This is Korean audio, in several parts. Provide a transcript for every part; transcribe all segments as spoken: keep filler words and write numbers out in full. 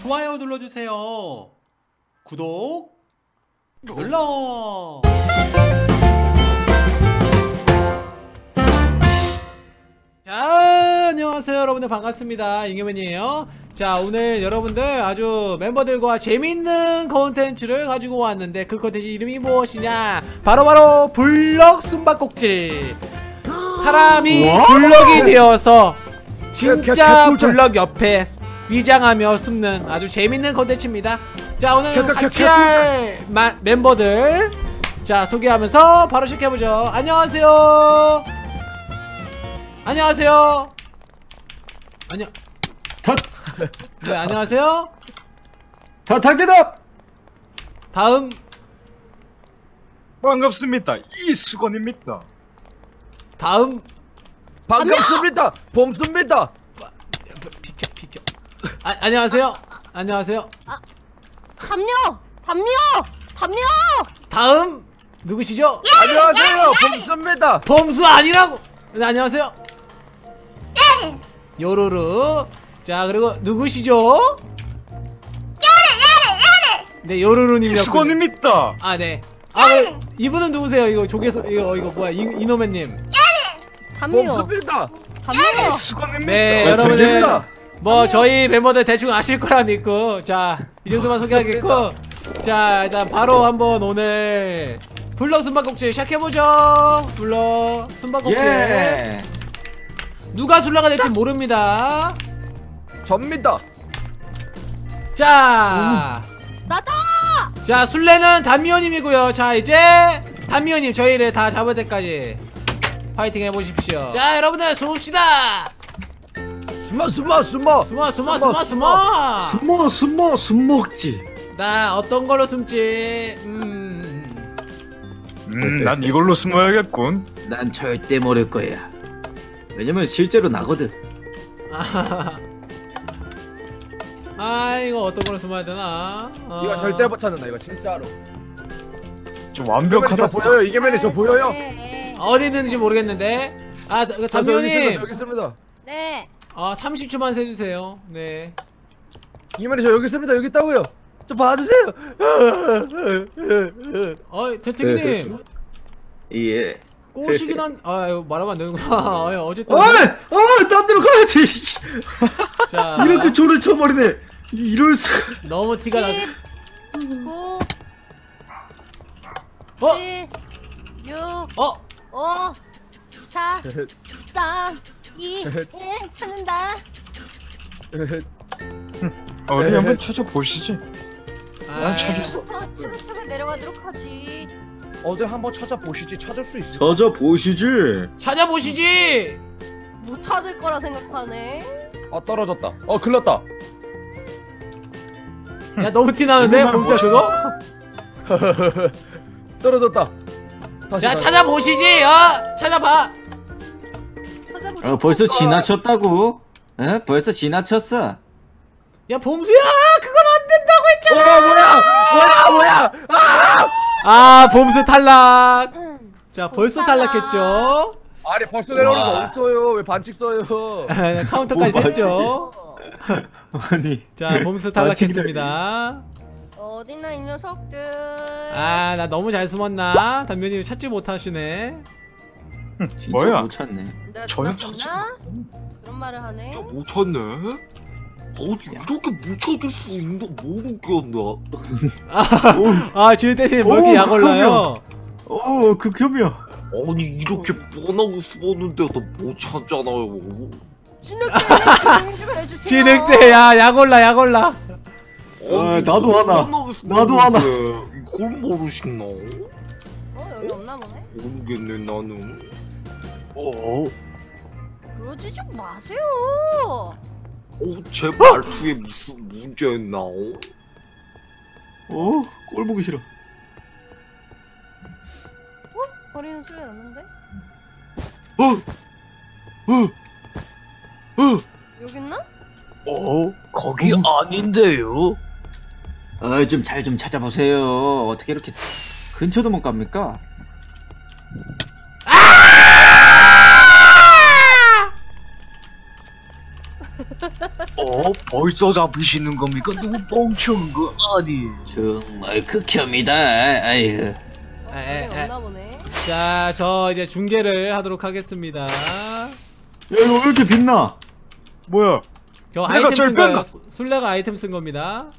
좋아요 눌러주세요. 구독 눌러. 자, 안녕하세요 여러분들, 반갑습니다. 잉여맨이에요. 자, 오늘 여러분들 아주 멤버들과 재밌는 컨텐츠를 가지고 왔는데, 그 컨텐츠 이름이 무엇이냐, 바로바로 블럭 숨바꼭질. 사람이 블럭이 되어서 진짜 블럭 옆에 위장하며 숨는 아주 재밌는 컨텐츠입니다. 자, 오늘 같이 할 마, 멤버들 자 소개하면서 바로 시작해보죠. 안녕하세요. 안녕하세요. 안녕. 네, 안녕하세요. 다타게다. 다음. 반갑습니다. 이수건입니다. 다음. 반갑습니다. 봄수입니다. 비켜 비켜. 아, 안녕하세요. 안녕하세요. 아, 담요! 담요! 담요! 다음 누구시죠? 안녕하세요. 봄수입니다. 범수 아니라고. 네, 안녕하세요. 요루루. 자, 그리고 누구시죠? 네, 요루루님이요. 이수건입니다. 아, 네. 아, 네. 이분은 누구세요? 이거 조개소 이거 이거 뭐야? 이, 이노맨님. 담요! 봄수입니다. 담요! 이수건입니다. 네, 아, 여러분들 들립니다. 뭐 저희 멤버들 대충 아실 거라 믿고, 자, 이 정도만 소개하겠고, 자, 일단 바로 한번 오늘 블럭 숨바꼭질 시작해보죠. 블럭 숨바꼭질. 예. 누가 술래가 될지 모릅니다. 접니다. 자, 나다! 자, 술래는 담미호님이고요. 자, 이제 담미호님 저희를 다 잡을 때까지 파이팅 해보십시오. 자, 여러분들 쏩시다. 숨어 숨어 숨어 숨어 숨어 숨어 숨어. 숨어 숨어 숨 먹지. 나 어떤 걸로 숨지? 음. 음, 난 이걸로 숨어야겠군. 난 절대 모를 거야. 왜냐면 실제로 나거든. 아, 아, 이거 어떤 걸로 숨어야 되나? 어. 이거 절대 못 찾는다. 이거 진짜로. 좀 완벽하다. 저 보여요. 이게맨이 저 보여요. 네. 어디 있는지 모르겠는데. 아, 저, 저 여기 있습니다. 담미호님. 저 여기 있습니다. 네. 아, 삼십 초만 세주세요. 네. 이게맨이 저 여기 있습니다. 여기 있다고요. 저 봐주세요. 어, 태태기님. 예. 꼬시긴 한. 아, 이거 말하면 안 되는구나. 아, 어쨌든. 어이, 어이, 딴 데로 가야지. 자, 이렇게 조를 쳐버리네. 이럴 수. 너무 티가 나. 구, 어? 칠, 육, 어? 오, 사, 삼, 이, 일. 찾는다. 어디 한번 찾아보시지. 아, 난 찾았어. 부터 차근차근 내려가도록 하지. 어디 한번 찾아보시지. 찾을 수 있어. 저저 보시지. 찾아보시지. 못 찾을 거라 생각하네. 아 떨어졌다. 어 글렀다. 야, 너무 티 나는데 범수야 그거? 떨어졌다. 다시 자, 다시. 찾아보시지. 어? 찾아봐. 찾아보자. 어 벌써 지나쳤다고? 에? 벌써 지나쳤어. 야, 범수야, 그건 안 된다고 했잖아. 어 뭐야 뭐야 뭐야. 아! 아, 범수 탈락. 음. 자, 벌써 탈락. 탈락했죠. 아니 벌써 내려오는 거 와. 어딨어요? 왜 반칙 써요? 카운터까지 뭐 했죠. 아니. 자, 범수 탈락했습니다. 어디나 이 녀석들. 아, 나 너무 잘 숨었나? 담면님 찾지 못하시네. 진짜 뭐야? 못 찾네. 내가 전혀 지나쳤나? 그런 말을 하네. 진짜 못 찾네? 어디 이렇게 못 찾을 수 있는 거 모르겠나? 아, 질때님 뭐 이렇게 오, 약 올라요? 어, 극혐이야. 아니 이렇게 뻔하게 숨었는데도 못 찾잖아요. 진흙대 좀 해주세요. 진흙대, 야, 약 올라, 약 올라. 아니, 나도 하나. 뻔하게 나도 하나. 숨었는데 이걸 모르시나? 어, 여기 없나 보네. 모르겠네 나는. 어. 그러지 좀 마세요. 어, 제 말투에 무슨 문제 있나? 어? 꼴 보기 싫어. 거리는 소리 났는데? 어, 어, 어. 여기 있나? 어, 거기 아닌데요? 어, 좀 잘 좀 찾아보세요. 어떻게 이렇게 근처도 못 갑니까? 어 벌써 잡히시는 겁니까? 누구 멍청한 거 아니? 정말 극혐이다. 아유. 에, 어, 에, 여기 에. 없나 보네. 자, 저 이제 중계를 하도록 하겠습니다. 야 이거 왜 이렇게 빛나? 뭐야? 저 내가 아이템 제일 쓴 거예요. 뺀다. 수- 술래가 아이템 쓴 겁니다.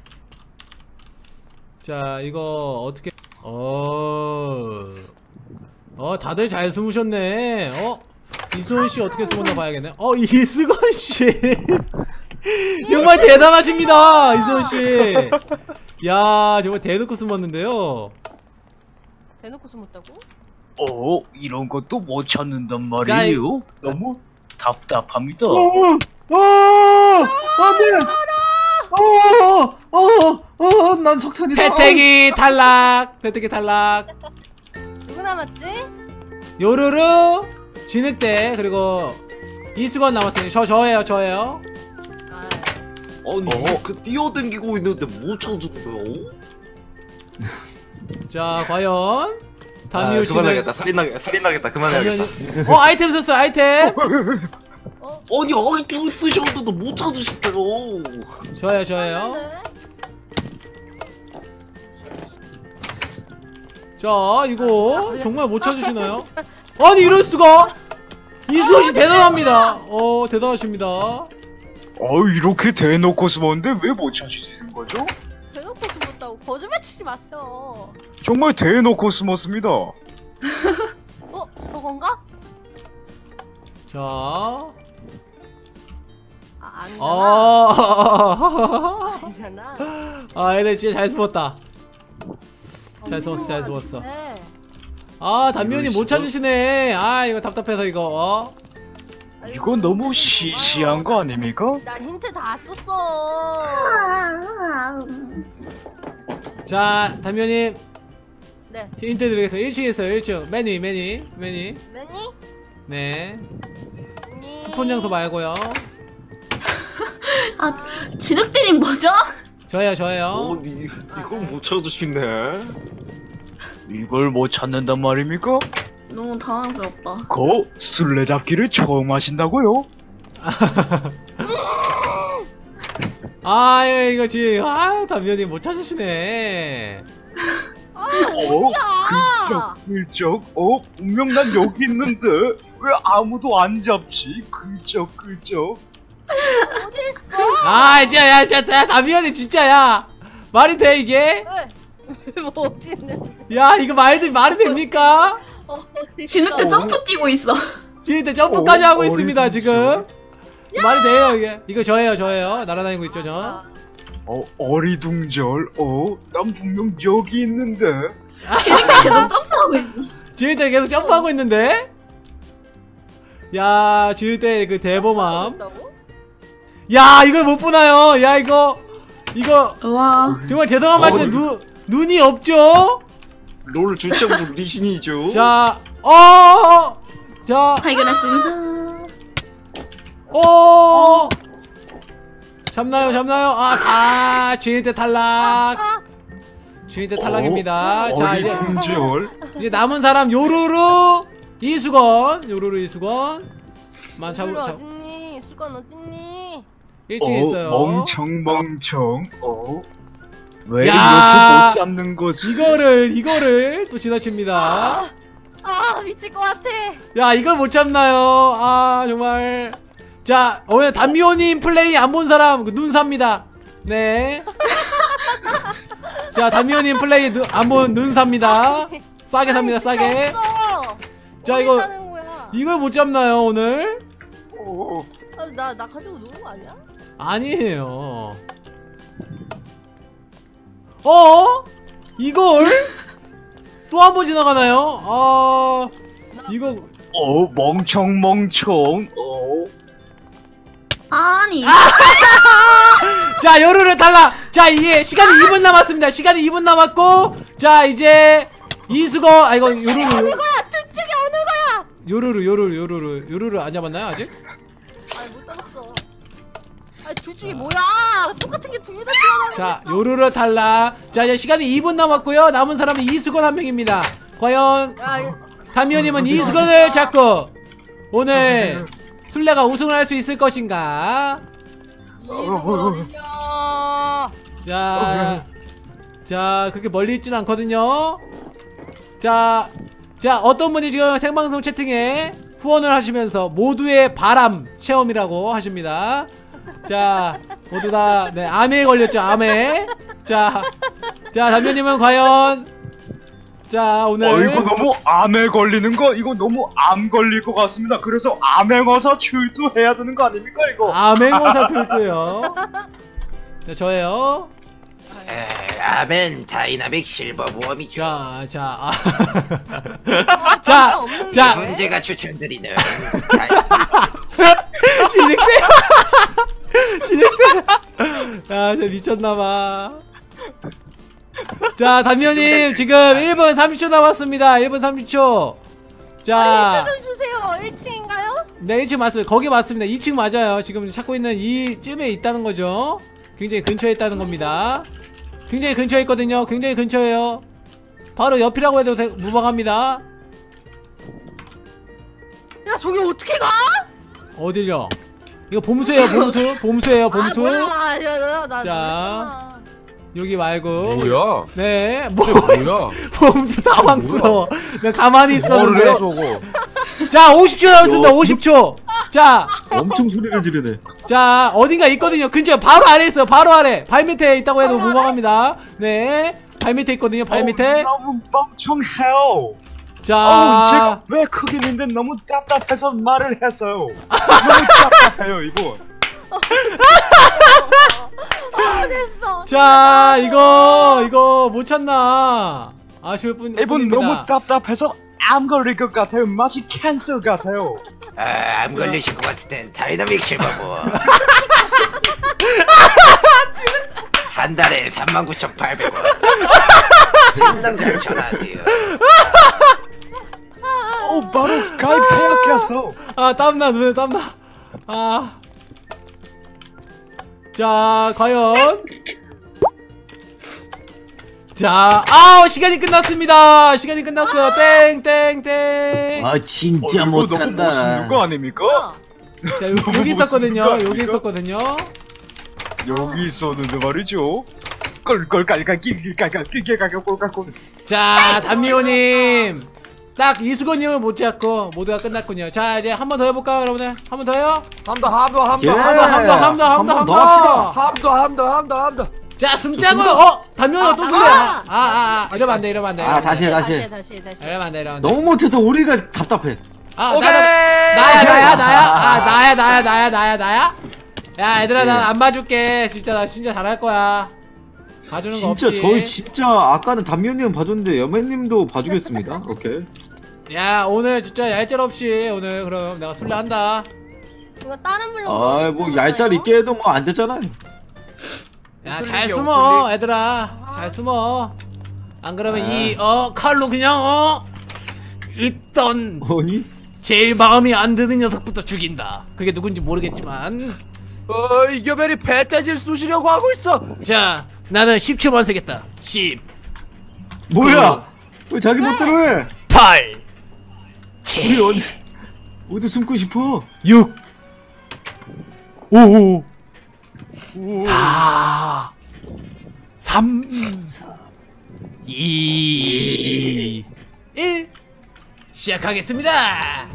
자, 이거 어떻게? 어, 어, 다들 잘 숨으셨네. 어, 이수원 씨 어떻게 숨었나 봐야겠네. 어, 이수건 씨, 정말 대단하십니다, 이수원 씨. 야, 정말 대놓고 숨었는데요. 대놓고 숨었다고? 어 이런 것도 못 찾는단 자, 말이에요? 너무 답답합니다. 어, 어, 안돼. 어, 어, 어, 난 석탄이다. 태택이 탈락, 태택이 탈락. 누구 남았지? 요루루, 진흙대, 그리고 이수건 남았으니 저 저예요, 저예요. 아, 아니 어? 그 뛰어댕기고 있는데 못 찾았어요. 자, 과연 아, 담미호 씨는 그만하겠다. 살인나겠다. 살인나겠다. 그만해야겠다. 당연히- 어, 아이템 썼어, 아이템. 어? 아니 아이템을 쓰셨는데도 못 찾으시대요. 저예요, 저예요. 네. 자, 이거 정말 못 찾으시나요? 아니, 이럴 수가? 이수건 씨 대단합니다. 어, 대단하십니다. 어 이렇게 대놓고 숨었는데 왜 못 찾으시는 거죠? 대놓고 숨었다고 거짓말 치지 마세요. 정말 대놓고 숨었습니다. 어? 저건가? 자, 아, 아니잖아. 어, 아니잖아. 아, 얘네 진짜 잘 숨었다. 잘 숨었어, 잘 엉뚱한 숨었어. 짓에. 아, 담면이 못 이럴 수가? 찾으시네. 아, 이거 답답해서 이거. 어? 아이고, 이건 너무 힌트 시시한 거 아닙니까? 난 힌트 다 썼어. 자, 담면님 네. 힌트 드리겠습니다. 일 층에 있어요, 일 층. 맨 위, 맨 위, 맨 위. 매니? 네. 매니. 스폰 장소 말고요. 아, 진흙대님 뭐죠? 저예요, 저예요. 아니 이걸 못 찾으시네. 이걸 못 찾는단 말입니까? 너무 당황스럽다. 거 술래잡기를 처음 하신다고요? 아, 예, 이거 지금 아, 담면이 못 찾으시네. 아, 어? 야! 글쩍 글쩍 어? 분명 난 여기 있는데 왜 아무도 안 잡지? 글쩍 글쩍 아, 진짜 야, 진짜 야, 담면이 진짜야. 말이 돼 이게? 왜? 뭐 어디 있는? 야, 이거 말도 말이 됩니까? 어, 진흙대 점프 뛰고 있어. 지금 점프까지 어, 하고 있습니다 어리둥절. 지금. 말이 돼요 이게? 이거 저예요, 저예요. 날아다니고 있죠 저. 어? 어리둥절 어? 난 분명 여기 있는데 진흙대 계속 점프하고 있어. 지을 때 계속 점프하고 있는데? 야, 지을 때 그 대범함. 야, 이걸 못 보나요? 야, 이거 이거 와. 정말 제동한 어, 말씀 눈 눈이 없죠? 롤 주체부 리신이죠. 자, 어, 자, 발견했습니다. 어, 잡나요, 잡나요? 아, 아, 지을 때 탈락. 지을 때 탈락입니다. 어? 자, 이제 어리둥절 이제 남은 사람 요루루 이수건, 요루루 이수건. 만 잡, 잡... 잡, 어딨니? 수건 어딨니? 일 층에 있어요. 멍청멍청 어? 왜 야. 이렇게 못 잡는 거지? 이거를 이거를 또 지나칩니다. 아 미칠 것 같아. 야, 이걸 못 잡나요? 아, 정말. 자, 오늘 담미호님 플레이 안 본 사람 눈 삽니다. 네. 자, 담미호님 플레이 안 본 눈 삽니다. 싸게 삽니다, 싸게. 자, 이거 하는 거야? 이걸 못 잡나요 오늘? 어, 아, 나, 나 가지고 노는 거 아니야? 아니에요. 어? 이걸 또 한 번 지나가나요? 아, 이거 어 멍청멍청 어? 아니. 자, 요루루 탈락. 자, 이게 시간이 이 분 남았습니다. 시간이 이 분 남았고, 자, 이제 이수거, 아 이거 요루루. 어느 거야? 둘 중에 어느 거야? 요루루, 요루루, 요루루, 요루루 안 잡았나요 아직? 아못 잡았어. 아니 둘 중에 뭐야? 똑같은 게 둘 다 튀어나오고 자, 있어. 요루루 탈락. 자, 이제 시간이 이 분 남았고요. 남은 사람은 이수건 한 명입니다. 과연 야, 이거- 담미호님은 이수건을 잡고 오늘 술래가 우승을 할 수 있을 것인가? 이수근 어딨냐? 자, 자 그렇게 멀리 있진 않거든요. 자, 자 어떤 분이 지금 생방송 채팅에 후원을 하시면서 모두의 바람 체험이라고 하십니다. 자, 모두 다 네, 암에 걸렸죠, 암에. 자, 자 담요님은 과연 자 오늘 어 이거 너무 암에 걸리는 거 이거 너무 암 걸릴 것 같습니다. 그래서 암행어사 출두해야 되는 거 아닙니까 이거? 암행어사 필드요. 자 저예요. 에, 아멘 다이나믹 실버 모험이죠. 자, 자, 아. 아, 자, 없는데? 자. 문제가 추천드리는 진행돼. 진행돼. 아, 저 미쳤나봐. 자, 담요님 지금 일 분 삼십 초 남았습니다. 일 분 삼십 초. 자, 힌트 좀 주세요. 일 층인가요? 네, 일 층 맞습니다. 거기 맞습니다. 이 층 맞아요. 지금 찾고 있는 이쯤에 있다는 거죠. 굉장히 근처에 있다는 겁니다. 굉장히 근처에 있거든요. 굉장히 근처에요. 바로 옆이라고 해도 되, 무방합니다. 야 저기 어떻게 가? 어딜요? 이거 봄수예요, 봄수. 봄수예요, 봄수. 아, 뭐야, 아, 야, 야, 나 자. 여기 말고. 뭐야? 네, 뭐 뭐야? 봄수 당황스러워. 나 가만히 뭐를 해요 있었는데. 저거? 자, 오십 초 남았습니다. 오십 초. 자, 엄청 소리를 지르네. 자, 어딘가 있거든요. 근처 바로 아래 있어요. 바로 아래. 발 밑에 있다고 해도 무방합니다. 네, 발 밑에 있거든요. 발 밑에. 어, 너무 멍청해요. 자, 어, 제가 왜 크게 있는데 너무 답답해서 말을 했어요. 너무 답답해요 이거. 아 됐어. 자, 이거 이거 못 찾나? 아쉬울 뿐. 이분 뿐입니다. 너무 답답해서 암 걸릴 것 같아요. 마치 캔서 같아요. 아, 암 걸리실 것 같을 땐 다이나믹 실버 모험. 한 달에 삼만 구천팔백 원. 지금 당장 전화하세요. 어 바로 가입해야겠어. 아, 땀나. 눈에 땀나. 아. 자, 과연. 자, 아우, 시간이 끝났습니다. 시간이 끝났어요. 땡, 땡, 땡. 아 진짜 어, 이거 너무 못한다. 멋있는 누구 아닙니까? 자, 요, 여기 있었거든요. 여기 있었거든요. 여기 있었는데 말이죠. 껄껄깔깔 낄낄깔깔 낄낄깔깔 꼴깔꼴. 자, 담미호님. 딱 이수건님을 못 잡고 모두가 끝났군요. 자, 이제 한 번 더 해볼까요, 여러분들? 한 번 더요? 함더 함더 함더 예. 함더 한 번, 한 번, 한 번, 한 번, 한 더 합시다. 번. 함더 함더 함더 함더. 자, 승장은 어, 담미호가 또 아, 승리야. 아. 아, 아, 아, 이러면 안 돼, 이러면 안 돼. 아 다시 해 다시 다시 해. 다시 다시. 이러면 안 돼, 이러면 안 돼. 너무 못해서 우리가 답답해. 아, 오케이. 나야, 나야, 나야, 나야. 아, 나야, 나야, 나야, 나야, 나야. 야, 얘들아, 예. 난 안 봐줄게. 진짜 나 진짜 잘할 거야. 봐주는 거 진짜 없이. 저희 진짜 아까는 담요님 봐줬는데 여매님도 봐주겠습니다. 오케이. 야, 오늘 진짜 얄짤 없이 오늘 그럼 내가 술래 한다. 이거 다른 물로. 아 뭐 얄짤 있게 해도 뭐 안 되잖아요. 야, 우클릭이야, 잘 숨어, 우클릭. 얘들아. 잘 숨어. 안 그러면 이 어 칼로 그냥 어 일단 아니? 제일 마음이 안 드는 녀석부터 죽인다. 그게 누군지 모르겠지만. 어 이겨벨이 배떼질 쑤시려고 하고 있어. 자, 나는 십 초만 세겠다. 십, 뭐야? 왜 자기 멋대로 해? 팔, 우리 칠, 어디 어디 숨고 싶어? 육, 오, 사, 삼, 이, 일. 시작하겠습니다.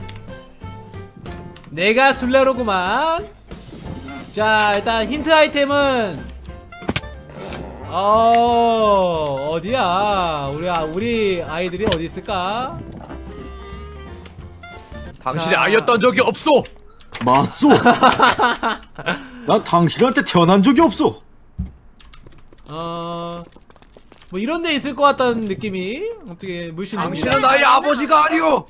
내가 술래로구만. 자, 일단 힌트 아이템은 어 어디야? 우리 아, 우리 아이들이 어디 있을까? 당신이 자. 아이였던 적이 없어. 맞소. 난 당신한테 태어난 적이 없어. 어. 뭐 이런 데 있을 것 같다는 느낌이 어떻게 물씬 당신은 듭니다. 나의 아버지가 아니오.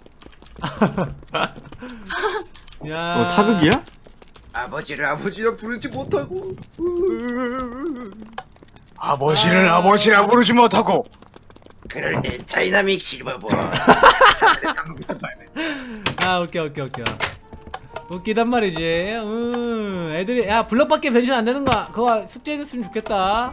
야. 어, 사극이야? 아버지를 아버지라 부르지 못하고. 아버지를 아버지라 부르지 못하고. 그럴 땐 다이나믹 실버 모험. 아, 오케이 오케이 오케이. 웃기단 말이지. 음, 애들이 야 블럭밖에 변신 안 되는 거 그거 숙제해줬으면 좋겠다.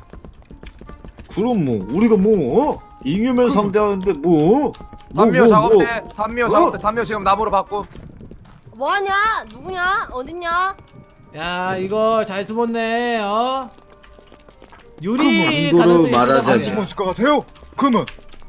그럼 뭐 우리가 뭐 어? 잉여맨 상대하는데 뭐? 뭐, 담미호 뭐, 작업대. 뭐. 담미호 어? 작업대. 담미호 지금 나무로 바꾸. 뭐하냐? 누구냐? 어딨냐? 야 이거 잘 숨었네. 어? 유리 참고로 가능성이 있다 말하자면- 안 말이야. 숨었을 것 같아요? 그러면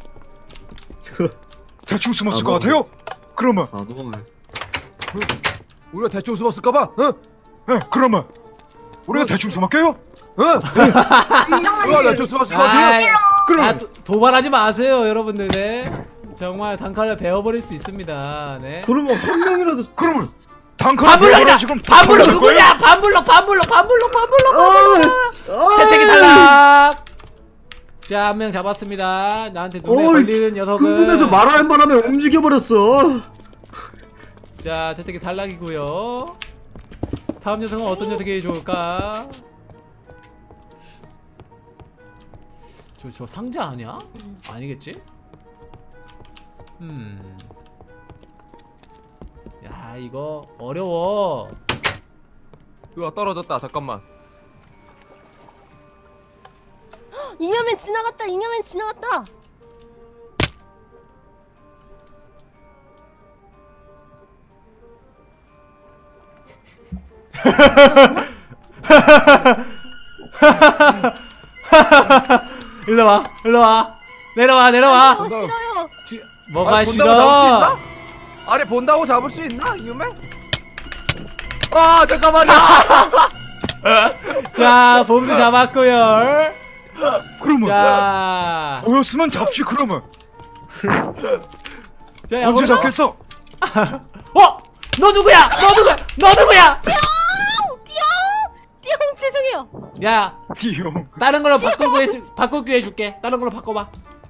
대충 숨었을 것 같아요? 그러면 단호해. 우리가 대충 숨었을까봐. 응? 네, 그러면 우리가 대충 숨을게요? 응? 우리가 대충 숨었을 것 같아. 아이, 그러면 아, 도, 도발하지 마세요 여러분들. 네. 정말 단칼을 베어버릴 수 있습니다. 네. 그러면 한 명이라도 그러면 단칼 반블럭이다! 지금 반블럭 누구냐? 반블럭 반블럭 반블럭 반블럭 반블럭 혜택이 탈락. 자 한 명 잡았습니다. 나한테 눈에 어이, 걸리는 녀석은 흥분해서 말할 만하면 움직여버렸어. 자 혜택이 탈락이고요. 다음 녀석은 어떤 녀석이 좋을까? 저, 저 상자 아니야? 아니겠지? 음. 야 이거 어려워. 우와 떨어졌다. 잠깐만. 잉여맨 지나갔다. 잉여맨 지나갔다. 일로와 일로와 내려와 내려와. 어, 싫어요. 지, 뭐가 아니, 싫어? 본다고 잡을 수 있나? 아니 본다고 잡을 수 있나? 이유매? 아 잠깐만요. 자 봄도 잡았고요. 그러면 자, 보였으면 잡지. 그러면 자 언제 야구나? 잡겠어? 어? 너 누구야? 너 누구야? 너 누구야? 띠용 죄송해요. 야 띠용. 다른 걸로 바꿀 기회 바꿀 기회 줄게. 다른 걸로 바꿔봐.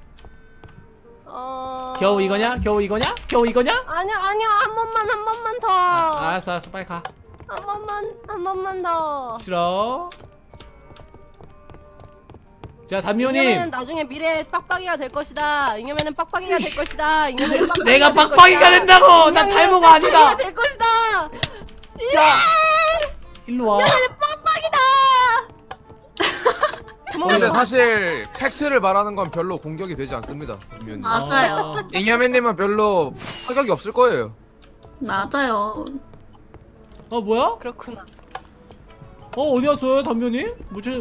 어... 겨우 이거냐? 겨우 이거냐? 겨우 이거냐? 아니야 아니야 한 번만 한 번만 더. 아, 알았어 알았어 빨리 가. 한 번만 한 번만 더. 싫어. 자 잉여맨은 담요님. 나중에 미래 빡빡이가 될 것이다. 잉여맨은 빡빡이가 될 것이다. 잉여맨은 빡빡이가 내가 될 빡빡이가 것이다. 된다고. 난 잉여맨은 탈모가 아니다. 빡빡이가 될 것이다. 자 일로 와. 잉여맨은 빡빡이다. 근데 사실 팩트를 말하는 건 별로 공격이 되지 않습니다. 김미연님. 맞아요. 어, 잉여맨님은 별로 타격이 없을 거예요. 맞아요. 어 뭐야? 그렇구나. 어 어디 갔어요 담요님? 뭐지?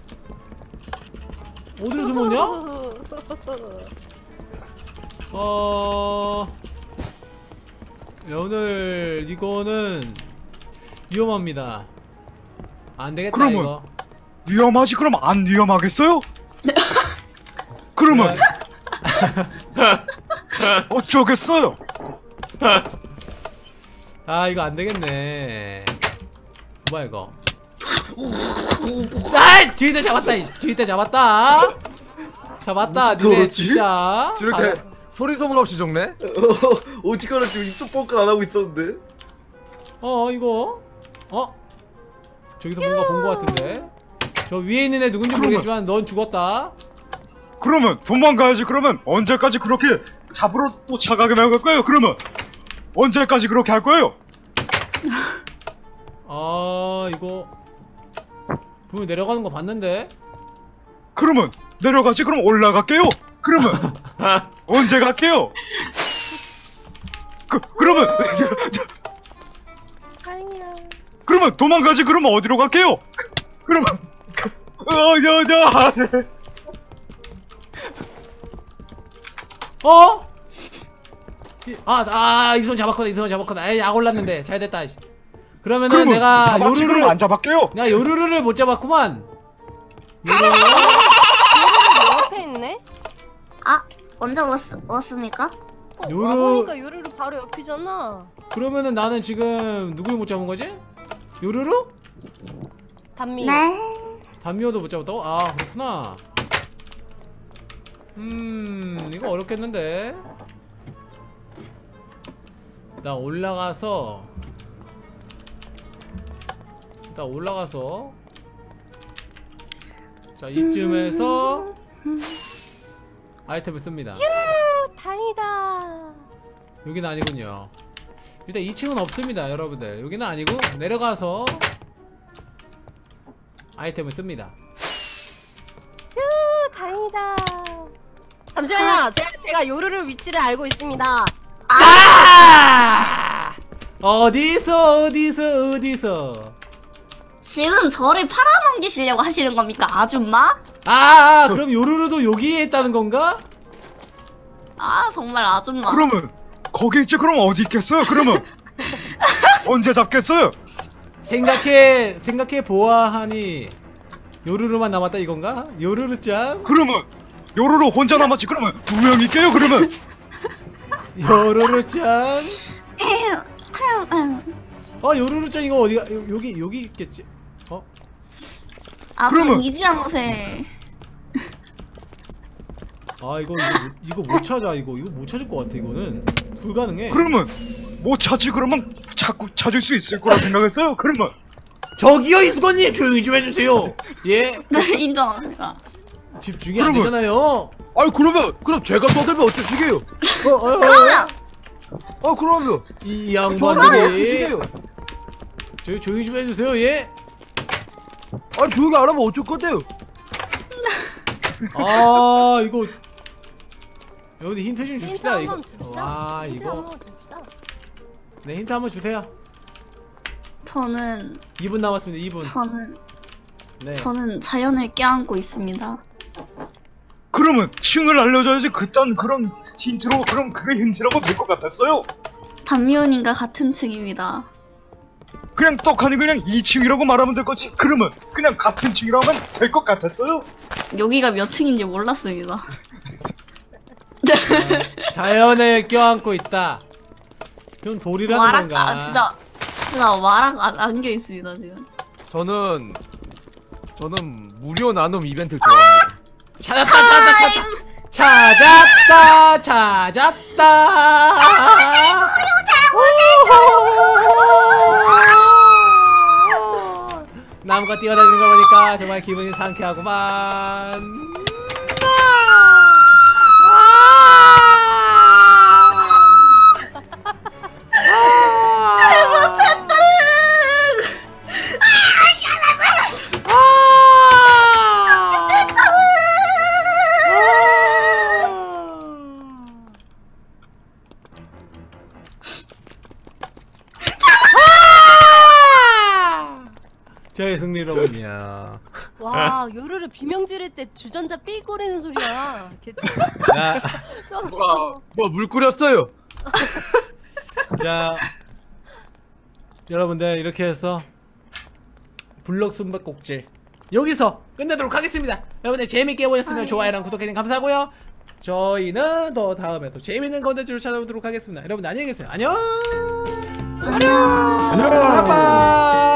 어디로 숨었냐? 어... 야, 오늘 이거는 위험합니다. 안 되겠다 그러면- 이거. 위험하지. 그럼 안 위험하겠어요? 그러면 어쩌겠어요? 아 이거 안 되겠네. 뭐야 이거? 아! 지휘대 잡았다. 이 지휘대 잡았다. 잡았다. 니네 그렇지? 진짜. 저렇게 아, 소리 소문 없이 적네? 어지간한 지금 입도 뻥끗 안 하고 있었는데. 어 이거 어? 저기서 뭔가 본 거 같은데. 저 위에 있는 애 누군지 그러면- 모르겠지만 넌 죽었다. 그러면 도망가야지. 그러면 언제까지 그렇게 잡으러 쫓아가게 할 거예요? 그러면 언제까지 그렇게 할 거예요? 아 이거 분명 내려가는 거 봤는데. 그러면 내려가지. 그럼 올라갈게요. 그러면 언제 갈게요? 그 그러면 다행이야. 그러면 도망가지. 그러면 어디로 갈게요? 그, 그러면 어저저 어? 아아 이 손 잡았거든. 이 손 잡았거든. 에이 약 올랐는데 잘 됐다. 이씨. 그러면은 그러면 내가 잡았지. 그럼 요루를 안 잡을게요. 내가 요루루를 못 잡았구만. 요루. 옆에 있네. 아 언제 왔, 왔습니까? 어, 요루- 와보니까 요루루 바로 옆이잖아. 그러면은 나는 지금 누굴 못 잡은 거지? 요루루? 단미. 네. 담미호도 못 잡았다고? 아 그렇구나. 음 이거 어렵겠는데. 나 올라가서 일단 올라가서 자 이쯤에서 아이템을 씁니다. 오, 다행이다. 여기는 아니군요. 일단 이 층은 없습니다 여러분들. 여기는 아니고 내려가서 아이템을 씁니다. 휴, 다행이다. 잠시만요. 제가, 제가 요루루 위치를 알고 있습니다. 아! 어디서 어디서 어디서 지금 저를 팔아넘기시려고 하시는 겁니까, 아줌마? 아, 아 그럼 요루루도 여기에 있다는 건가? 아, 정말 아줌마. 그러면 거기 있지 그럼 어디 있겠어요? 그러면 언제 잡겠어요? 생각해 생각해 보아하니 요루루만 남았다 이건가? 요루루짱? 그러면 요로로 혼자 남았지 그러면 두 명 있게요 그러면. 요루루짱? 에휴, 아유, 아유. 어 요루루짱 이거 어디가 요- 여기 여기 있겠지? 어? 아, 그러면- 이지한 곳에. 아 이거 이거, 이거 못 찾아 이거 이거 못 찾을 것 같아 이거는 불가능해. 그러면 못 찾지 그러면 자꾸 찾을 수 있을 거라 생각했어요. 그러면 저기요 이수건님 조용히 좀 해주세요. 예? 네, 인정합니다. 집중이 안 그러면- 되잖아요. 아니 그러면 그럼 제가 떠들면 어쩌시게요? 어, 어, 어, 그러면 아 그러면 이 저를 양반들이 어쩌시게요? 저 조용히 좀 해주세요. 예? 아니 조용히 안 하면 어쩔 건데요? 아 이거 여기 힌트 좀 힌트 줍시다 이거. 한번 줍시다. 와 힌트 이거 한번 줍시다. 네 힌트 한번 주세요. 저는 이 분 남았습니다. 이 분. 저는 네. 저는 자연을 껴안고 있습니다. 그러면 층을 알려줘야지 그딴 그런 힌트로 그럼 그게 힌트라고 될 것 같았어요. 단미호님과 같은 층입니다. 그냥 떡하니 그냥 이 층이라고 말하면 될 거지. 그러면 그냥 같은 층이라고 하면 될 것 같았어요. 여기가 몇 층인지 몰랐습니다. 자연을 껴안고 있다. 그건 돌이라는 와락, 건가? 아, 진짜 진짜 와락 안- 안겨 있습니다 지금. 저는 저는 무료 나눔 이벤트를 좋아합니다. 찾았다 찾았다 찾았다 찾았다 찾았다. 오호호호호호. 나무가 뛰어다니는 걸 보니까 정말 기분이 상쾌하구만. 잘못했다. 저의 승리로군요. 와 요루루 비명 지를 때 주전자 삐거리는 소리야. 개- 자, 좀- 뭐가 뭐물 끓였어요? 자, 여러분들 이렇게 해서 블럭 숨바꼭질 여기서 끝내도록 하겠습니다. 여러분들 재밌게 보셨으면 아, 예. 좋아요랑 구독해주면 감사하고요. 저희는 더 다음에 또 재밌는 컨텐츠로 찾아오도록 하겠습니다. 여러분들 안녕히 계세요. 안녕. 안녕. 빠빠.